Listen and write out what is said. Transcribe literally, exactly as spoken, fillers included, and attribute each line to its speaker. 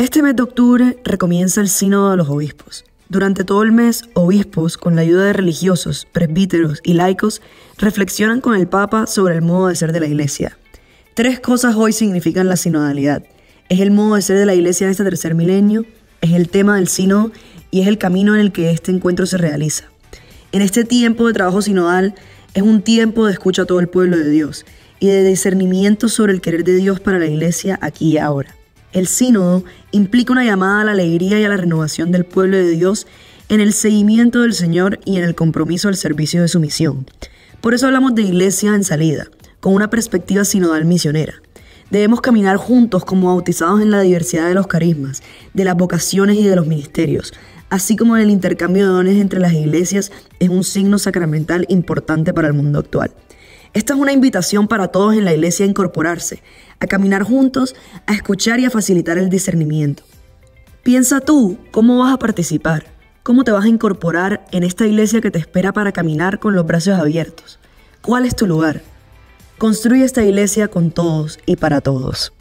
Speaker 1: Este mes de octubre recomienza el Sínodo de los Obispos. Durante todo el mes, obispos, con la ayuda de religiosos, presbíteros y laicos, reflexionan con el Papa sobre el modo de ser de la Iglesia. Tres cosas hoy significan la sinodalidad. Es el modo de ser de la Iglesia en este tercer milenio, es el tema del sínodo y es el camino en el que este encuentro se realiza. En este tiempo de trabajo sinodal es un tiempo de escucha a todo el pueblo de Dios y de discernimiento sobre el querer de Dios para la Iglesia aquí y ahora. El sínodo implica una llamada a la alegría y a la renovación del pueblo de Dios en el seguimiento del Señor y en el compromiso al servicio de su misión. Por eso hablamos de iglesia en salida, con una perspectiva sinodal misionera. Debemos caminar juntos como bautizados en la diversidad de los carismas, de las vocaciones y de los ministerios, así como el intercambio de dones entre las iglesias es un signo sacramental importante para el mundo actual. Esta es una invitación para todos en la iglesia a incorporarse, a caminar juntos, a escuchar y a facilitar el discernimiento. Piensa tú, ¿cómo vas a participar? ¿Cómo te vas a incorporar en esta iglesia que te espera para caminar con los brazos abiertos? ¿Cuál es tu lugar? Construye esta iglesia con todos y para todos.